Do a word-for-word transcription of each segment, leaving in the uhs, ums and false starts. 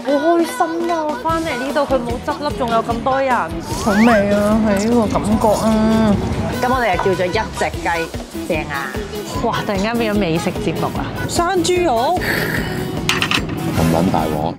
好開心啊！我翻嚟呢度佢冇執笠，仲有咁多人， 好味啊！係呢個感覺啊！ 咁我哋就叫做一隻雞，正啊！哇！突然間變咗美食節目啊！生豬肉， 咁撚大鑊！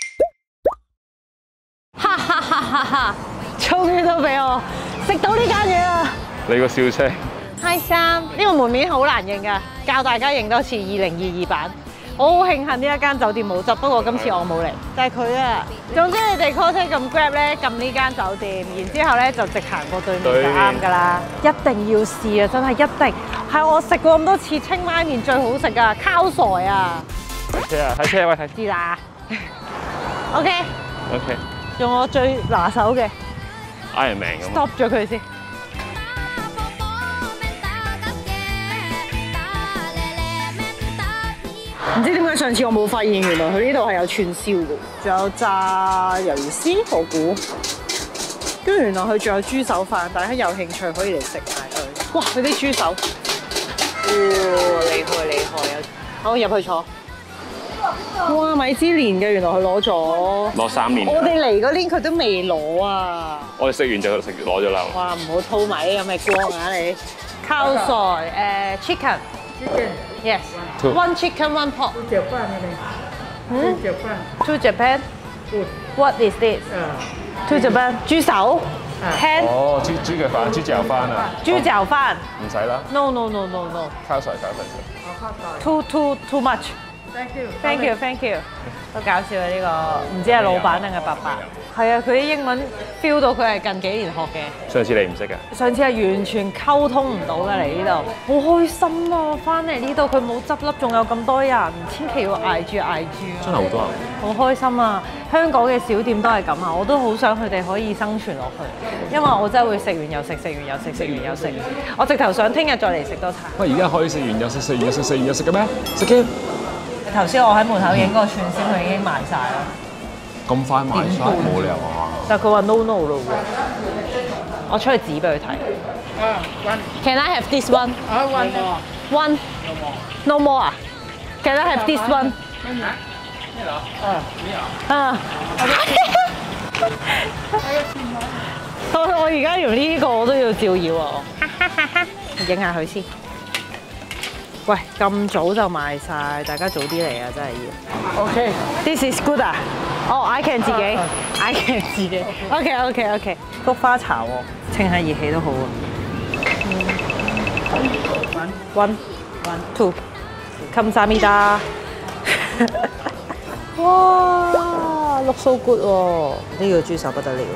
哈哈哈哈哈！終於都俾我食到呢間嘢啦！ 你個笑聲 Hi Sam，呢個門面好難認㗎，教大家認多次二零二二版。我好慶幸呢一間酒店冇執，不過今次我冇嚟，就係佢啊。總之你哋 call 車撳 Grab 咧，撳呢間酒店，然之後咧就直行過對面就啱㗎啦。一定要試啊！真係一定係我食過咁多次清邁麵最好食㗎，烤傻啊！ 睇車啊！睇車喂睇。 知啦。OK。 OK。 用我最拿手嘅 Iron Man 咁。 Stop 咗佢先。唔知點解上次我冇發現，原來佢呢度係有串燒嘅，仲有炸魷魚絲，我估。跟住原來佢仲有豬手飯，大家有興趣可以嚟食埋佢。哇！佢啲豬手，哇！厲害厲害啊！好，入去坐。哇！米芝蓮嘅，原來佢攞咗。 攞三年。 我哋嚟嗰年佢都未攞啊！ 我哋食完就食攞咗啦。 哇！唔好偷埋啲咁嘅光啊你。烤菜誒 chicken。Yes. One chicken, one pork. Two Japan 你哋。 嗯 Two Japan。 To Japan. Good. What is this? To Japan. 豬手 hand 哦，豬豬腳飯、豬腳飯啊！ 豬腳飯。 唔使啦。 No no no no no. 烤水烤水。 Too too too much. Thank you. Thank you thank you. 都搞笑啊呢個，唔知係老闆定係伯伯。係啊，佢啲英文 feel 到佢係近幾年學嘅。 上次你唔識㗎？ 上次係完全溝通唔到嘅嚟呢度，好開心啊！翻嚟呢度佢冇執笠，仲有咁多人，千祈要捱住捱住啊！ 真係好多人。 好開心啊！香港嘅小店都係咁啊，我都好想佢哋可以生存落去，因為我真係會食完又食，食完又食，食完又食。我直頭想聽日再嚟食多餐。 喂，而家可以食完又食，食完又食，食完又食嘅咩？食嘅。 頭先我喺門口影嗰個串燒，佢已經賣晒啦。 咁快賣晒？冇理由啊！ 但係佢話 no no 咯喎，我出去指俾佢睇。 啊，one。 Can I have this one? 啊，one。 One. No more 啊 ？Can I have this one? 啊， 啊！我我而家用呢個我都要照妖啊！影下佢先。喂，咁早就賣晒，大家早啲嚟啊！真係要。 OK。 This is good 啊！哦 ，I can 自己 ，I can 自己。OK OK OK。菊花茶喎，清下熱氣都好啊。One one two。감사합니다。哇，look so good 喎！呢個豬手不得了。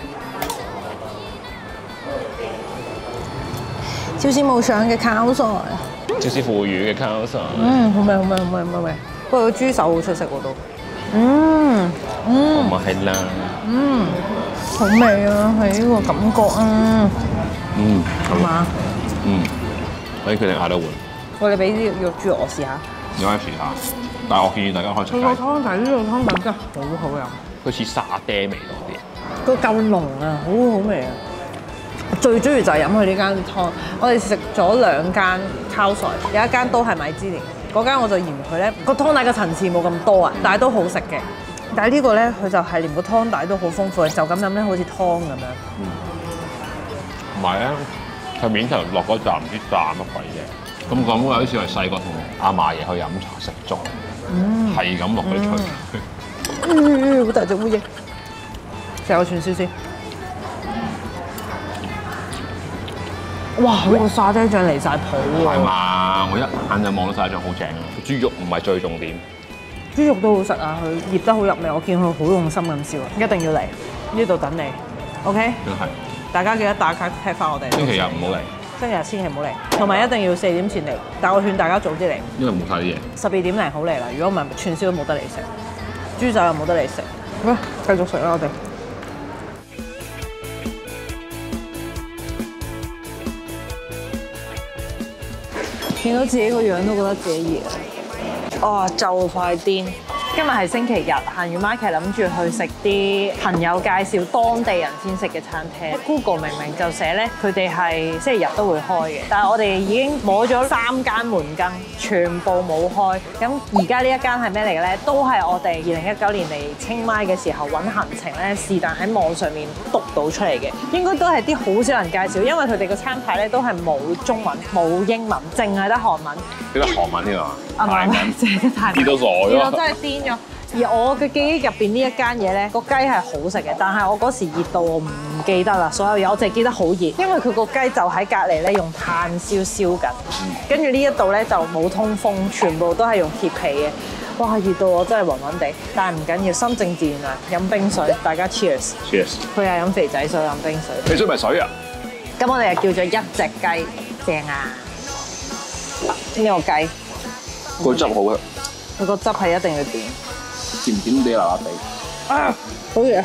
超市冇上嘅烤菜。 超市腐乳嘅烤菜。 嗯，好味好味好味好味。不過個豬手好出色喎都。嗯嗯。 咁啊係啦。 嗯，好味啊，係呢個感覺啊。 嗯。 係嘛？ 嗯。可以決定嗌多碗。 我哋俾啲肉豬我試下。 你可以試下，但係我建議大家可以食佢個湯底呢個湯底真係好好飲。 佢似沙爹味多啲。 佢夠濃啊，好好味啊！最中意就係飲佢呢間湯。我哋食咗兩間烤菜，有一間都係米芝蓮，嗰間我就嫌佢咧個湯底嘅層次冇咁多啊，但係都好食嘅。但係呢個咧，佢就係連個湯底都好豐富，就咁飲咧好似湯咁樣。 嗯。唔係啊，佢面頭落嗰陣唔知炸乜鬼嘢。咁講有啲似係細個同阿嫲爺去飲茶食粥，係咁落去吹。 嗯，好大隻烏蠅，食個串燒先。哇！呢個沙爹醬離晒譜喎。 係嘛？我一眼就望到沙爹醬好正啊！豬肉唔係最重點。 豬肉都好食啊！佢醃得好入味，我見佢好用心咁燒啊！一定要嚟呢度等你 ，OK？ 真係。 大家記得打卡踢翻我哋。 星期日唔好嚟。 星期日千祈唔好嚟，同埋一定要四點前嚟。但我勸大家早啲嚟， 因為冇晒啲嘢。 十二點零好嚟啦。如果唔係，串燒都冇得你食，豬手又冇得你食。好，繼續食啦，我哋。見到自己個樣都覺得自己熱啊！啊，就快癲！ 今日係星期日，行完 market 諗住去食啲朋友介紹當地人先食嘅餐廳。Google 明明就寫咧，佢哋係星期日都會開嘅，但係我哋已經摸咗三間門羹，全部冇開。咁而家呢一間係咩嚟嘅咧？都係我哋二零一九年嚟清邁嘅時候揾行程咧，是但喺網上面篤到出嚟嘅。應該都係啲好少人介紹，因為佢哋個餐牌咧都係冇中文、冇英文，淨係得韓文。 記得韓文添啊！ 啊唔係唔係，淨係得泰文。 跌到傻我咗。 真係癲咗。而我嘅記憶入邊呢一間嘢咧，個雞係好食嘅，但係我嗰時熱到我唔記得啦，所有嘢我淨係記得好熱，因為佢個雞就喺隔離咧用炭燒燒緊，跟住呢一度咧就冇通風，全部都係用鐵皮嘅。哇！熱到我真係暈暈地，但係唔緊要，心靜自然涼。飲冰水，大家 cheers。Cheers。佢係飲肥仔水，飲冰水。 肥水咪水啊！ 咁我哋又叫做一隻雞，正啊！呢個雞個汁好嘅， 佢個汁係一定要點。 甜甜地辣辣地。 啊！好嘢。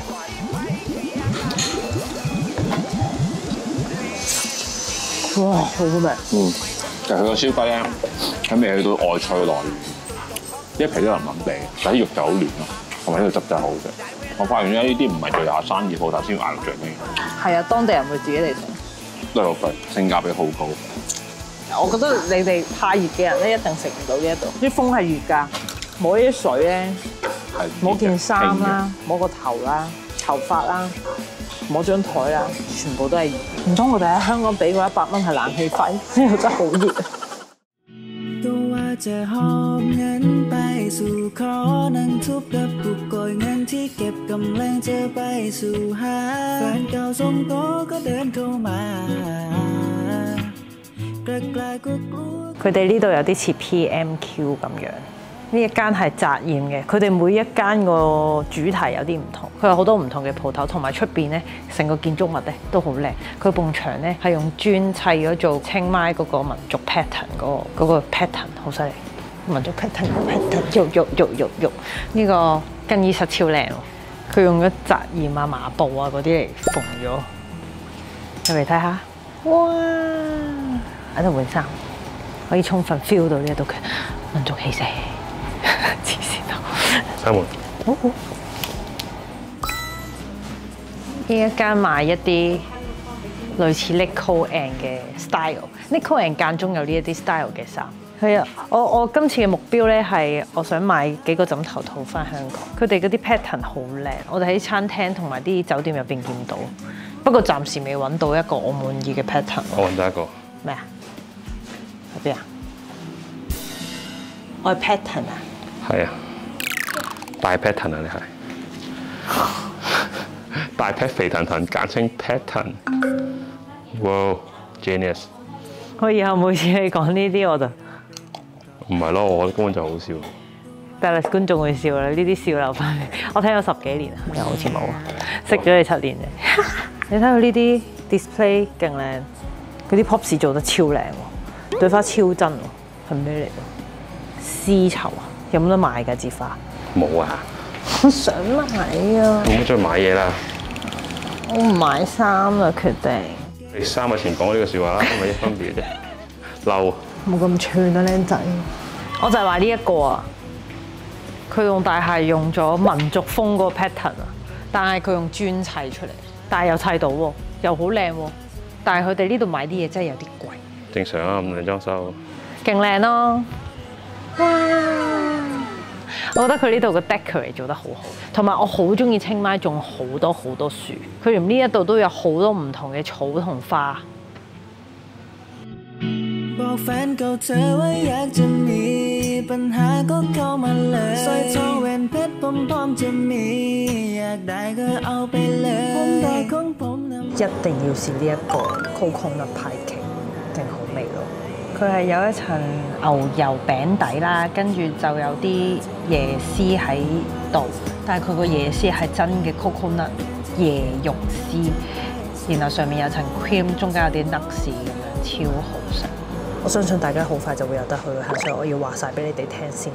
哇！好好味。 嗯，其實佢個燒雞咧，佢未去到外脆內軟，一皮都腍腍地，但係啲肉就好嫩咯，同埋呢個汁真係好好食。我發現咧，呢啲唔係最下生意鋪頭先嗌到最尾。 係啊，當地人會自己嚟食。 都係好貴，性價比好高。 我覺得你哋太熱嘅人咧，一定食唔到呢一度。啲風係熱㗎，摸啲水咧，摸件衫啦，摸個頭啦，頭髮啦，摸張台啦，全部都係熱。唔通我哋喺香港俾嗰一百蚊係冷氣費？呢度真係好熱啊！ จะหอบเงินไปสู่ขอนั่งทุบกระปุกโกยเงินที่เก็บกำลังจะไปสู่หาแฟนเก่าทรงโตก็เดินเข้ามาไกลๆก็กลัว佢哋呢度有啲似 P M Q 咁樣。呢一間係宅宴嘅，佢哋每一間個主題有啲唔同，佢有好多唔同嘅鋪頭，同埋出邊咧成個建築物咧都好靚。佢埲牆咧係用磚砌咗做清邁嗰個民族 pattern 嗰、嗰個嗰個 pattern 好犀利，民族 pattern pattern 喐喐喐喐喐，呢個更衣室超靚喎，佢用咗紮鹽啊麻布啊嗰啲嚟縫咗，入嚟睇下，哇！喺度換衫，可以充分 feel 到呢一度嘅民族氣息。黐線啊！ 開門。 好好。呢一間賣一啲類似 Nico and 嘅 style。Nico and 間中有呢一啲 style 嘅衫。係啊，我我今次嘅目標咧係我想買幾個枕頭套翻香港。佢哋嗰啲 pattern 好靚，我哋喺餐廳同埋啲酒店入邊見到。不過暫時未揾到一個我滿意嘅 pattern。 我揾到一個。 咩啊？喺邊啊？我係 pattern 啊！ 係啊，大 pattern 啊，你係大 pat 肥騰騰，簡稱 pattern。哇 ，genius！ 我以後每次你講呢啲我就唔係咯，我根本就好笑。 但係觀眾會笑啦，呢啲笑留翻嚟。我聽咗十幾年，又好似冇啊，識咗你七年啫。你睇到呢啲 display 勁靚，嗰啲 pops 做得超靚喎，對花超真喎，係咩嚟㗎？絲綢啊！有冇得買㗎支花？ 冇啊！ 我想買啊！ 咁我再買嘢啦。 我唔買衫啦，決定。 你三日前講呢個笑話啦，係咪一分別啫？嬲！ 冇咁串啊，僆仔！我就係話呢一個啊，佢用大廈用咗民族風嗰個 pattern 啊，但係佢用磚砌出嚟，但係又砌到喎，又好靚喎。但係佢哋呢度買啲嘢真係有啲貴。 正常啊，咁靚裝修。勁靚咯！哇！我覺得佢呢度嘅 decorate 做得好好，同埋我好中意清邁種好多好多樹，佢連呢一度都有好多唔同嘅草同花。 บอกแฟนเก่าเธอว่าอยากจะมีปัญหาก็เข้ามาเลยสร้อยทองแหวนเพชรผมพร้อมจะมีอยากได้ก็เอาไปเลยผมได้ของผมนะ一定要試呢一個 coconut pie cake， 勁好味咯！佢係有一層牛油餅底啦，跟住就有啲椰絲喺度，但係佢個椰絲係真嘅 coconut 椰肉絲，然後上面有層 cream， 中間有啲 nuts 咁樣，超好食。我相信大家好快就會有得去旅行，所以我要話晒俾你哋聽先。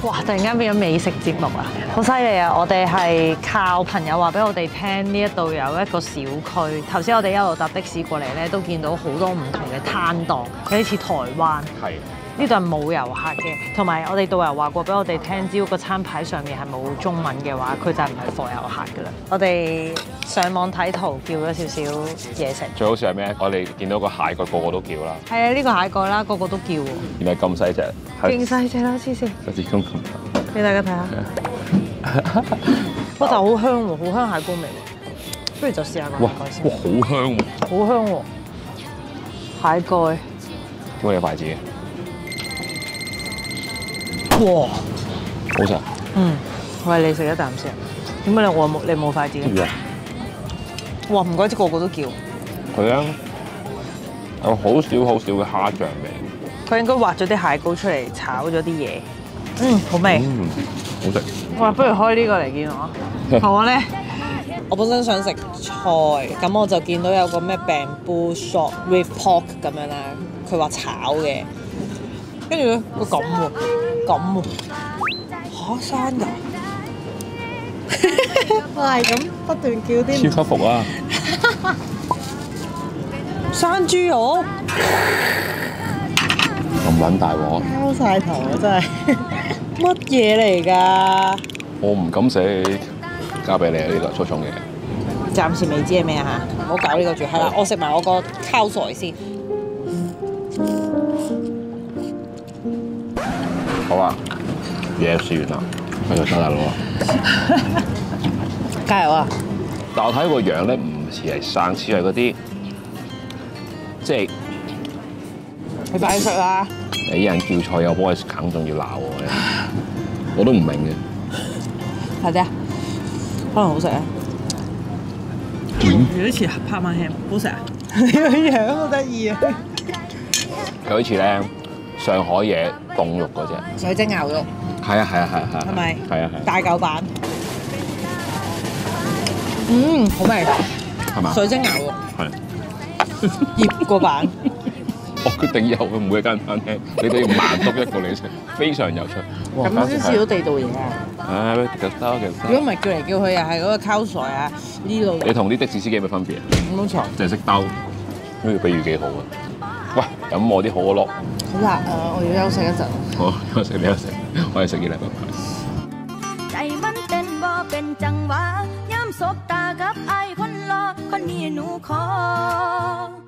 哇！突然間變咗美食節目啊，好犀利啊！我哋係靠朋友話俾我哋聽，呢一度有一個小區。頭先我哋一路搭的士過嚟咧，都見到好多唔同嘅攤檔，有啲似台灣。 係。 呢度係冇遊客嘅，同埋我哋導遊話過俾我哋聽，只要個餐牌上面係冇中文嘅話，佢就唔係貨遊客噶啦。我哋上網睇圖叫咗少少嘢食。 最好笑係咩？我哋見到個蟹蓋個個都叫啦。 係啊，呢個蟹蓋啦，個個都叫喎。 原來咁細隻， 勁細隻啦，黐線！ 好似咁咁。 俾大家睇下。哇！但係好香喎，好香蟹膏味喎。不如就試下個蟹蓋先。 哇！好香喎。 好香喎。蟹蓋。 點解有筷子嘅？ 哇！ 好食。 嗯，喂，你食一啖先。點解你我冇你冇筷子嘅？哇！唔怪之個個都叫。 佢咧有好少好少嘅蝦醬味。 佢應該挖咗啲蟹膏出嚟炒咗啲嘢。嗯，好味。 嗯，好食。 哇！不如開呢個嚟見我。我咧，我本身想食菜，咁我就見到有個咩 bamboo shot with pork 咁樣啦，佢話炒嘅。跟住咧，佢咁喎，咁喎，嚇生㗎！我係咁不斷叫啲超級服啊！ 生豬肉咁撚大鑊， 拋晒頭啊！真係乜嘢嚟㗎？ 我唔敢食，交俾你啊！呢個粗重嘅。 暫時未知係咩啊嚇，唔好搞呢個住。係啦，我食埋我個烤菜先。 好啊，嘢試完啦，繼續收大佬啊！ 加油啊！ 但我睇個樣咧，唔似係生，似係嗰啲即係你快啲食啦！ 你一人叫菜又幫佢啃，仲要鬧我嘅，我都唔明嘅。 快啲啊！可能好食啊！有啲似拍馬戲，好食啊！你個樣好得意啊！ 佢好似咧上海嘢凍肉嗰隻水晶牛肉。 係啊係啊係啊係啊！ 係咪？ 係啊係。 大嚿版。嗯，好味。 係嘛？ 水晶牛肉。 係。 醃個版。 我決定以後嘅每一間餐廳，你都要慢篤一個嚟食，非常有趣。 咁先試到地道嘢啊！ 唉，其實得其實。 如果唔係叫嚟叫去，又係嗰個烤菜啊呢度。 你同啲的士司機有咩分別啊？ 冇錯。 淨係識兜，呢個比喻幾好啊！喂，飲我啲可樂。 好辣啊！我要休息一陣。 好，休息你休息，我哋食嘢嚟，拜拜。 ใจมันเต้นบ่เป็นจังหวะย้ำสบตากับไอ้คนรอคนนี้หนูขอ